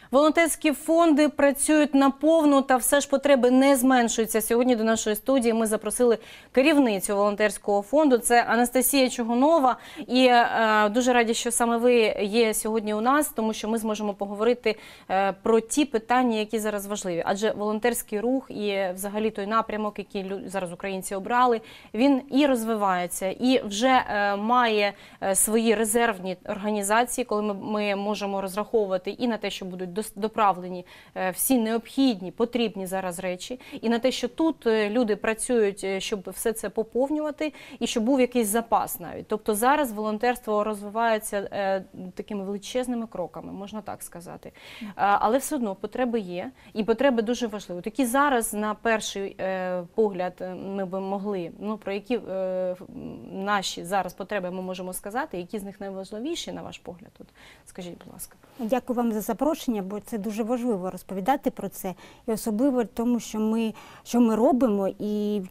Волонтерські фонди працюють наповну, та все ж потреби не зменшуються. Сьогодні до нашої студії ми запросили керівницю волонтерського фонду. Це Анастасія Чугунова. І дуже раді, що саме ви є сьогодні у нас, тому що ми зможемо поговорити про ті питання, які зараз важливі. Адже волонтерський рух і взагалі той напрямок, який зараз українці обрали, він і розвивається, і вже має свої резервні організації, коли ми можемо розраховувати і на те, що будуть доправлені всі необхідні, потрібні зараз речі, і на те, що тут люди працюють, щоб все це поповнювати, і щоб був якийсь запас навіть. Тобто зараз волонтерство розвивається такими величезними кроками, можна так сказати. Але все одно потреби є, і потреби дуже важливі. Такі зараз, на перший погляд, ми б могли, про які наші зараз потреби ми можемо сказати, які з них найважливіші, на ваш погляд? Скажіть, будь ласка. Дякую вам за запрошення, бо це дуже важливо розповідати про це. І особливо тому, що ми робимо і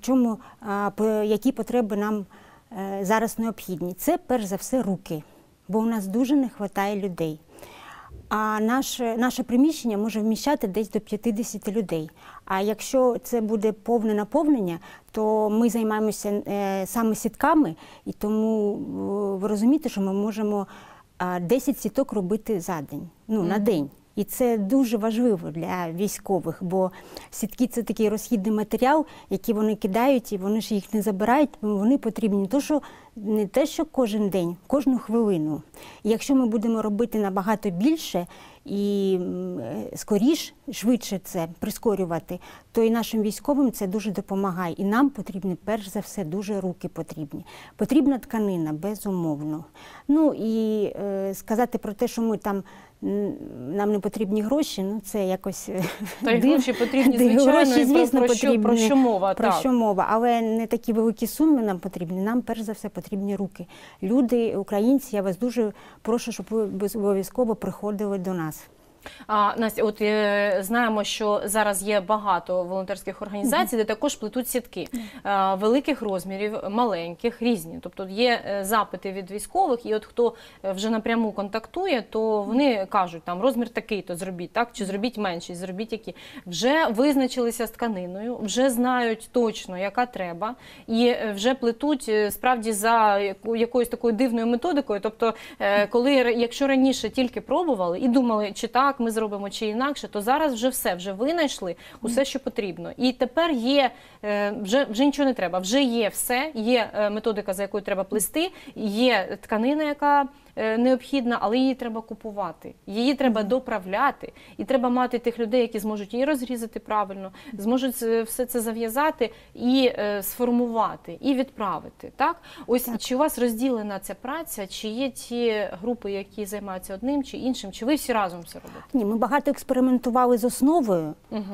які потреби нам зараз необхідні. Це, перш за все, руки, бо у нас дуже не вистачає людей. А наше приміщення може вміщати десь до 50 людей. А якщо це буде повне наповнення, то ми займаємося саме сітками, і тому ви розумієте, що ми можемо 10 сіток робити за день, на день. І це дуже важливо для військових, бо сітки – це такий розхідний матеріал, який вони кидають, і вони ж їх не забирають, вони потрібні не те, що кожен день, кожну хвилину. І якщо ми будемо робити набагато більше і швидше це прискорювати, то і нашим військовим це дуже допомагає. І нам потрібні, перш за все, дуже руки потрібні. Потрібна тканина, безумовно. І сказати про те, що нам не потрібні гроші, це якось Та й гроші потрібні, звичайно, гроші, звісно, про що мова. Про що мова, але не такі великі суми нам потрібні. Нам, перш за все, потрібні руки. Люди, українці, я вас дуже прошу, щоб ви обов'язково приходили до нас. Настя, знаємо, що зараз є багато волонтерських організацій, де також плетуть сітки великих розмірів, маленьких, різні. Тобто є запити від військових, і хто вже напряму контактує, то вони кажуть, розмір такий-то зробіть, чи зробіть менший, зробіть який. Вже визначилися з тканиною, вже знають точно, яка треба, і вже плетуть справді за якоюсь такою дивною методикою. Тобто, якщо раніше тільки пробували і думали, чи так ми зробимо, чи інакше, то зараз вже все, вже винайшли усе, що потрібно. І тепер є, вже нічого не треба, вже є все, є методика, за якою треба плести, є тканина, яка необхідна, але її треба купувати, її треба доправляти, і треба мати тих людей, які зможуть її розрізати правильно, зможуть все це зав'язати і сформувати, і відправити. Так? Чи у вас розділена ця праця, чи є ті групи, які займаються одним чи іншим, чи ви всі разом все робите? Ні, ми багато експериментували з основою.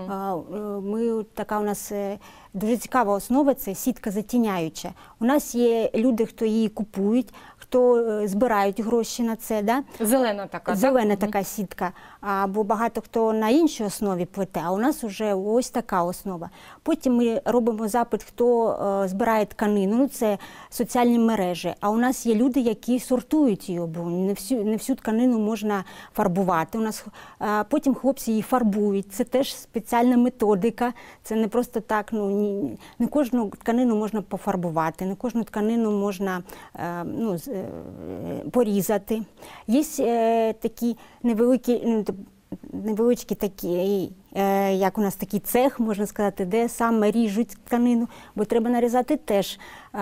Така у нас дуже цікава основа – це сітка затіняюча. У нас є люди, хто її купують, хто збирають гроші на це. Да? Зелена така. Зелена така сітка. Бо багато хто на іншій основі плете, а у нас вже ось така основа. Потім ми робимо запит, хто збирає тканину, це соціальні мережі. А у нас є люди, які сортують її, бо не всю тканину можна фарбувати. Потім хлопці її фарбують. Це теж спеціальна методика. Це не просто так, не кожну тканину можна пофарбувати, не кожну тканину можна порізати. Є такі невеличкі такі, як у нас такий цех, можна сказати, де саме ріжуть тканину, бо треба нарізати теж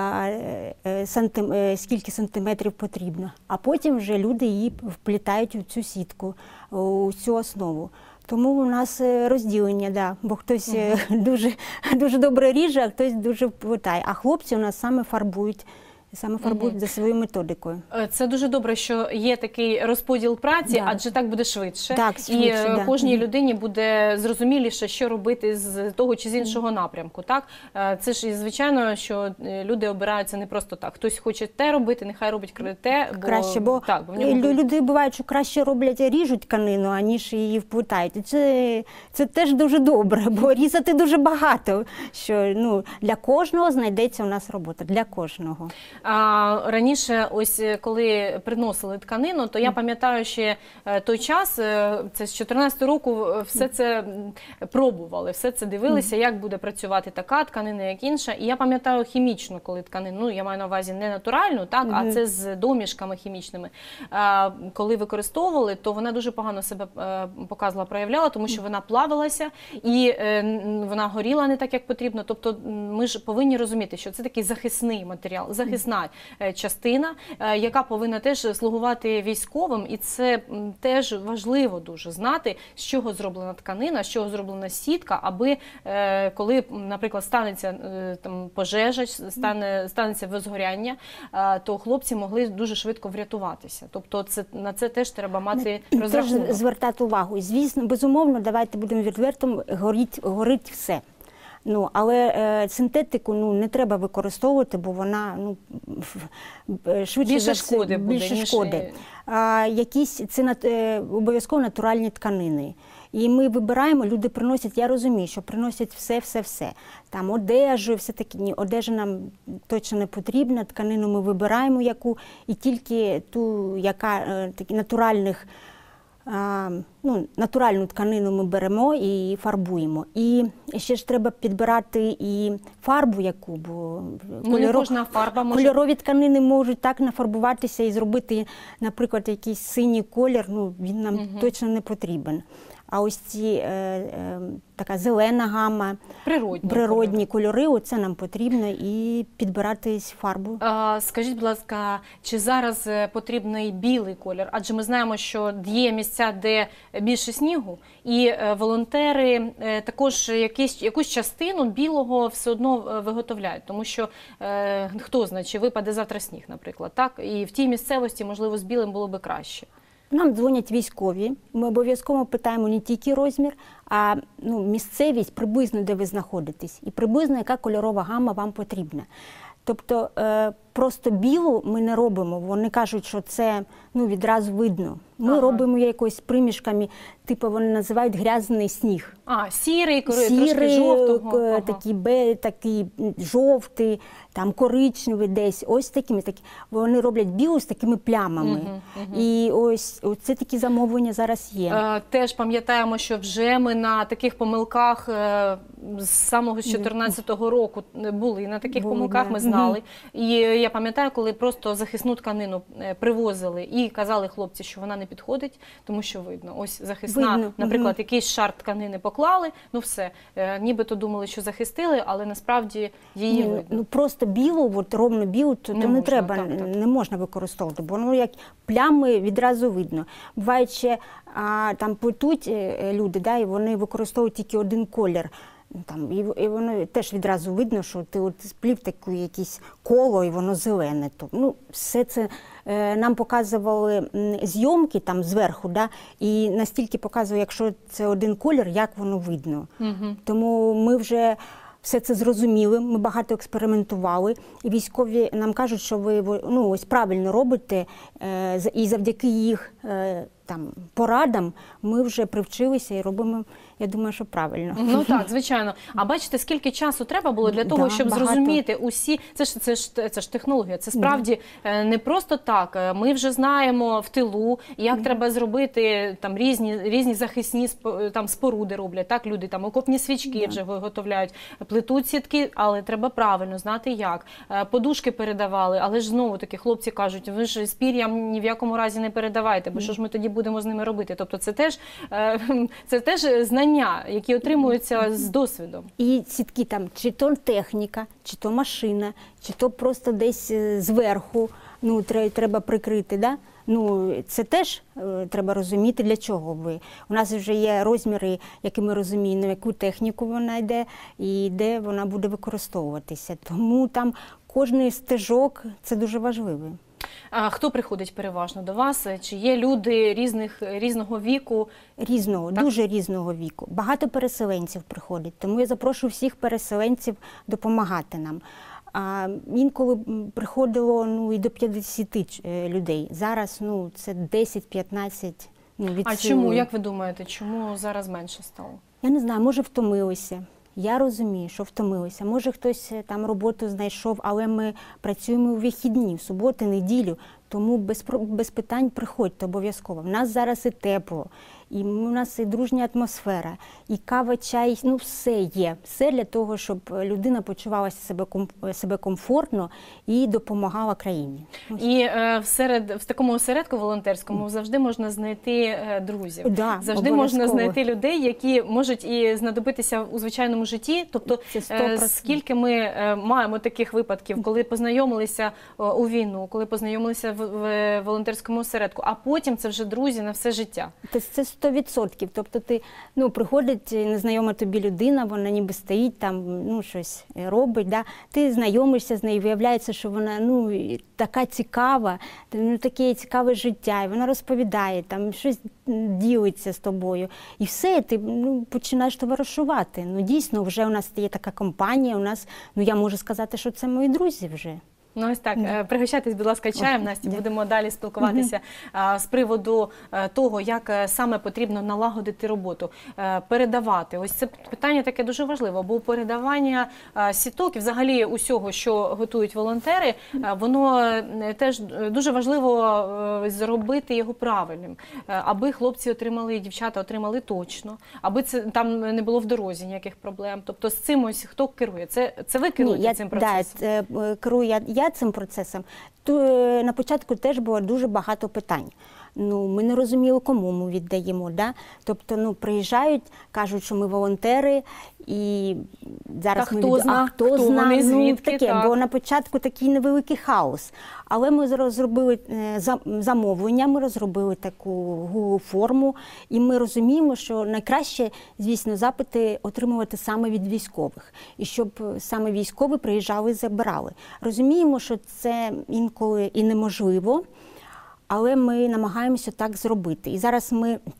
скільки сантиметрів потрібно. А потім вже люди її вплітають у цю сітку, у цю основу. Тому у нас розділення, бо хтось дуже добре ріже, а хтось дуже вплітає. А хлопці у нас саме фарбують за своєю методикою. Це дуже добре, що є такий розподіл праці, адже так буде швидше. І кожній людині буде зрозуміліше, що робити з того чи з іншого напрямку. Це ж, звичайно, що люди обираються не просто так. Хтось хоче те робити, нехай робить те. Краще, бо люди бувають, що краще роблять, ріжуть тканину, аніж її вплітають. Це теж дуже добре, бо різати дуже багато. Для кожного знайдеться у нас робота, для кожного. Раніше, ось коли приносили тканину, то я пам'ятаю ще той час, це з 14 року, все це пробували, все це дивилися, як буде працювати така тканина, як інша. І я пам'ятаю хімічну, коли тканину, ну я маю на увазі не натуральну, так, а це з домішками хімічними. Коли використовували, то вона дуже погано себе показувала, проявляла, тому що вона плавилася і вона горіла не так, як потрібно. Тобто ми ж повинні розуміти, що це такий захисний матеріал, захисна частина, яка повинна теж слугувати військовим, і це теж важливо дуже знати, з чого зроблена тканина, з чого зроблена сітка, аби коли, наприклад, станеться там пожежа, станеться возгоряння, то хлопці могли дуже швидко врятуватися. Тобто на це теж треба мати розрахунок. Теж звертати увагу. І, звісно, безумовно, давайте будемо відвертим, горить все. Ну, але синтетику не треба використовувати, бо вона швидше більше шкоди буде. Більше шкоди. Це обов'язково натуральні тканини. І ми вибираємо, люди приносять, я розумію, що приносять все. Там одежу, все таке. Ні, одежа нам точно не потрібна, тканину ми вибираємо яку, і тільки ту, яка натуральних, натуральну тканину ми беремо і фарбуємо. І ще ж треба підбирати і фарбу яку, бо кожна фарба може... кольорові тканини можуть так нафарбуватися і зробити, наприклад, якийсь синій колір, він нам точно не потрібен. А ось ці така зелена гама, природні кольори, оце нам потрібно, і підбирати фарбу. Скажіть, будь ласка, чи зараз потрібний білий колір? Адже ми знаємо, що є місця, де більше снігу, і волонтери також якусь частину білого все одно виготовляють, тому що хто знає, чи випаде завтра сніг, наприклад, так? І в тій місцевості, можливо, з білим було би краще. Нам дзвонять військові, ми обов'язково питаємо не тільки розмір, а місцевість приблизно, де ви знаходитесь, і приблизно яка кольорова гама вам потрібна. Тобто просто білу ми не робимо, вони кажуть, що це відразу видно. Ми робимо якось примішками, типу вони називають грязний сніг. Сірий, трошки жовтого. Такий жовтий, там коричневий десь, ось такими. Вони роблять білу з такими плямами. І ось це такі замовлення зараз є. Теж пам'ятаємо, що вже ми на таких помилках з самого 14-го року були, на таких помилках ми знали. І я пам'ятаю, коли просто захисну тканину привозили і казали хлопці, що вона не підходить, тому що видно. Ось захисна, наприклад, якийсь шар тканини поклали, все, нібито думали, що захистили, але насправді її видно. Просто білу, ровно білу, то не треба, не можна використовувати, бо воно як плями відразу видно. Буває ще, там плетуть люди, і вони використовують тільки один колір. І воно теж відразу видно, що ти сплів таке якесь коло, і воно зелене. Все це нам показували зйомки там зверху, і настільки показує, якщо це один колір, як воно видно. Тому ми вже все це зрозуміли, ми багато експериментували, і військові нам кажуть, що ви ось правильно робите, і завдяки їх порадам ми вже привчилися і робимо, я думаю, що правильно. Так, звичайно. А бачите, скільки часу треба було для того, щоб зрозуміти усі, це ж технологія, це справді не просто так. Ми вже знаємо в тилу, як треба зробити, там різні захисні споруди роблять, так, люди там окопні свічки вже виготовляють, плетуть сітки, але треба правильно знати як. Подушки передавали, але ж знову таки хлопці кажуть, ви ж з пір'ям ні в якому разі не передавайте, бо що ж ми тоді будемо з ними робити? Тобто це теж знання, які отримуються з досвідом. І сітки там, чи то техніка, чи то машина, чи то просто десь зверху, треба прикрити, це теж треба розуміти, для чого ви. У нас вже є розміри, які ми розуміємо, яку техніку вона йде і де вона буде використовуватися. Тому там кожний стежок – це дуже важливо. А хто приходить переважно до вас? Чи є люди різного віку? Різного, дуже різного віку. Багато переселенців приходить, тому я запрошую всіх переселенців допомагати нам. Інколи приходило і до 50 людей. Зараз це 10-15 від А чому, як ви думаєте, чому зараз менше стало? Я не знаю, може втомилися. Я розумію, що втомилися. Може, хтось там роботу знайшов, але ми працюємо у вихідні, в суботу, неділю. Тому без питань приходьте обов'язково. В нас зараз і тепло, і у нас і дружня атмосфера, і кава, чай, ну все є. Все для того, щоб людина почувалася себе комфортно і допомагала країні. І в такому осередку волонтерському завжди можна знайти друзів. Да, завжди можна знайти людей, які можуть і знадобитися у звичайному житті. Тобто, скільки ми маємо таких випадків, коли познайомилися у війну, коли познайомилися в волонтерському осередку, а потім це вже друзі на все життя. Це 100%. Тобто приходить незнайома тобі людина, вона ніби стоїть там, щось робить, да? Ти знайомишся з нею, виявляється, що вона така цікава, таке цікаве життя, і вона розповідає, там щось ділиться з тобою. І все, ти починаєш товаришувати. Дійсно, вже у нас є така компанія, у нас, я можу сказати, що це мої друзі вже. Ось так. Пригощайтесь, будь ласка, чаєм, Настя. Будемо далі спілкуватися з приводу того, як саме потрібно налагодити роботу, передавати. Ось це питання таке дуже важливе, бо передавання сіток і взагалі усього, що готують волонтери, воно теж дуже важливо зробити його правильним, аби хлопці отримали і дівчата отримали точно, аби там не було в дорозі ніяких проблем. Тобто з цим ось хто керує? Це ви керуєте цим процесом? Так, керую я цим процесом. На початку теж було дуже багато питань. Ми не розуміли, кому ми віддаємо. Да? Тобто, приїжджають, кажуть, що ми волонтери, і зараз хто знає, звідки, таке. Бо на початку такий невеликий хаос. Але ми розробили замовлення, ми розробили таку Google форму, і ми розуміємо, що найкраще, звісно, запити отримувати саме від військових. І щоб саме військові приїжджали і забирали. Розуміємо, що це інколи і неможливо, але ми намагаємося так зробити. І зараз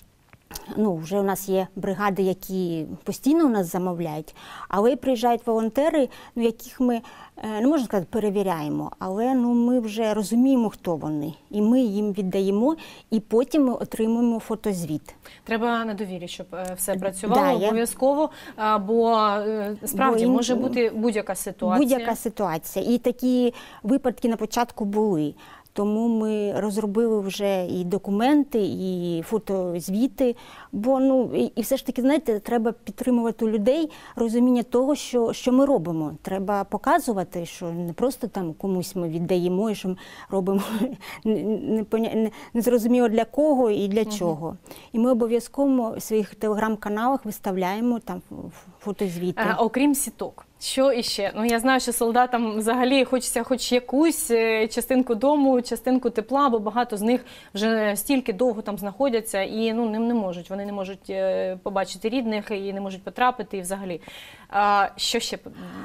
вже у нас є бригади, які постійно у нас замовляють, але приїжджають волонтери, яких ми, не можна сказати, перевіряємо, але ми вже розуміємо, хто вони. І ми їм віддаємо, і потім ми отримуємо фотозвіт. Треба на довірі, щоб все працювало обов'язково, бо справді може бути будь-яка ситуація. Будь-яка ситуація. І такі випадки на початку були. Тому ми розробили вже і документи, і фотозвіти, бо і все ж таки, знаєте, треба підтримувати у людей розуміння того, що ми робимо. Треба показувати, що не просто там комусь ми віддаємо, і що ми робимо незрозуміло для кого і для чого. І ми обов'язково в своїх телеграм-каналах виставляємо там фотозвіти. Окрім сіток. Що іще? Я знаю, що солдатам взагалі хочеться хоч якусь частинку дому, частинку тепла, бо багато з них вже стільки довго там знаходяться і не можуть. Вони не можуть побачити рідних і не можуть потрапити і взагалі. Що ще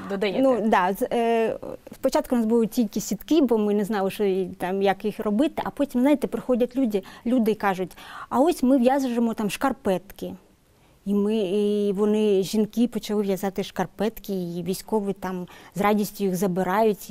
додаєте? Спочатку у нас були тільки сітки, бо ми не знали, як їх робити, а потім, знаєте, приходять люди і кажуть, а ось ми в'яжемо там шкарпетки. І вони, жінки, почали в'язати шкарпетки, і військові там з радістю їх забирають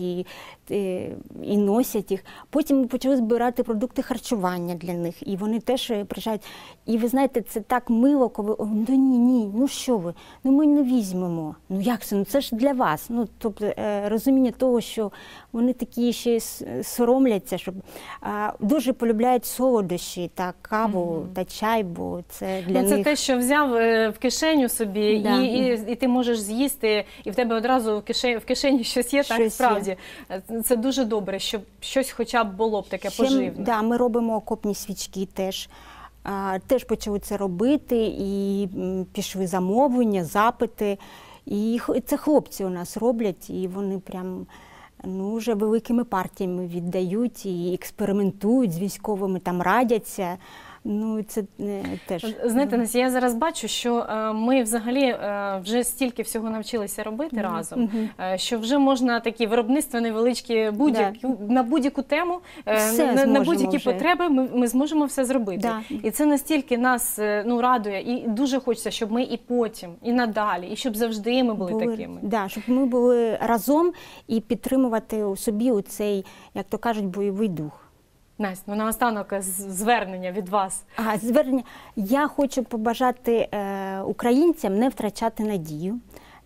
і носять їх. Потім ми почали збирати продукти харчування для них, і вони теж приїжджають. І ви знаєте, це так мило, коли ні, що ви, ми не візьмемо. Як це? Це ж для вас. Тобто розуміння того, що вони такі ще соромляться, щоб дуже полюбляють солодощі та каву та чай, бо це для них. Це те, що взяв в кишеню собі, і ти можеш з'їсти, і в тебе одразу в кишені щось є, так справді. Це дуже добре, щоб щось хоча б було б таке поживне. Ми робимо окопні свічки теж. Теж почали це робити, і пішли замовлення, запити. І це хлопці у нас роблять, і вони прям вже великими партіями віддають і експериментують з військовими, там радяться. Це теж. Знаєте, Настя, я зараз бачу, що ми взагалі вже стільки всього навчилися робити разом, що вже можна такі виробництва невеличкі на будь-яку тему, на будь-які потреби ми зможемо все зробити. І це настільки нас радує, і дуже хочеться, щоб ми і потім, і надалі, і щоб завжди ми були такими. Щоб ми були разом і підтримувати у собі цей, як то кажуть, бойовий дух. Настя, наостанок звернення від вас. Звернення. Я хочу побажати українцям не втрачати надію,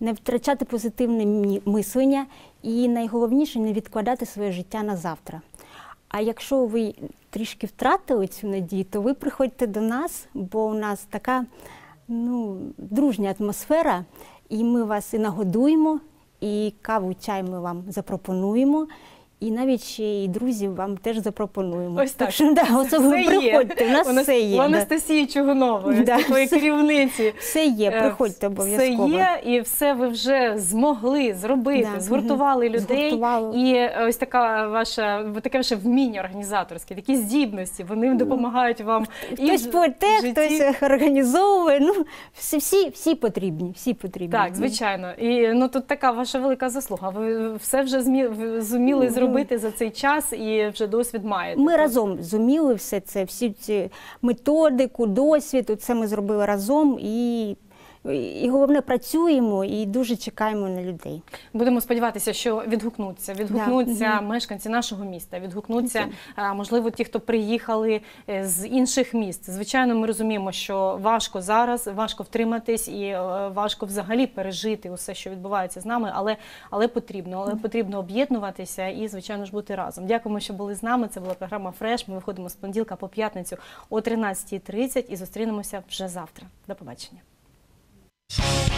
не втрачати позитивне мислення і найголовніше не відкладати своє життя на завтра. А якщо ви трішки втратили цю надію, то ви приходьте до нас, бо у нас така дружня атмосфера, і ми вас і нагодуємо, і каву, чай ми вам запропонуємо, і навіть ще і друзів вам теж запропонуємо. Ось так. Що, ви приходьте, у нас все є. У Анастасії Чугунової, такої керівниці. Все є, приходьте обов'язково. Все є, і все ви вже змогли зробити, згуртували людей. І ось таке ваше вміння організаторське, такі здібності, вони допомагають вам. Хтось плете, хтось організовує, всі потрібні, всі потрібні. Так, звичайно. І тут така ваша велика заслуга. Ви все вже зуміли зробити за цей час і вже досвід маєте. Ми разом зуміли все це, всі ці методику, досвід, це ми зробили разом і головне, працюємо і дуже чекаємо на людей. Будемо сподіватися, що відгукнуться мешканці нашого міста, відгукнуться, можливо, ті, хто приїхали з інших міст. Звичайно, ми розуміємо, що важко зараз, важко втриматись і важко взагалі пережити усе, що відбувається з нами, але потрібно об'єднуватися і, звичайно ж, бути разом. Дякуємо, що були з нами. Це була програма «Фреш». Ми виходимо з понеділка по п'ятницю о 13:30 і зустрінемося вже завтра. До побачення.